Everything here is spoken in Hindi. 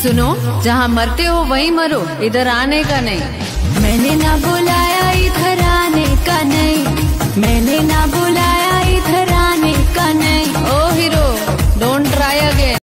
सुनो, जहाँ मरते हो वहीं मरो, इधर आने का नहीं। मैंने ना बुलाया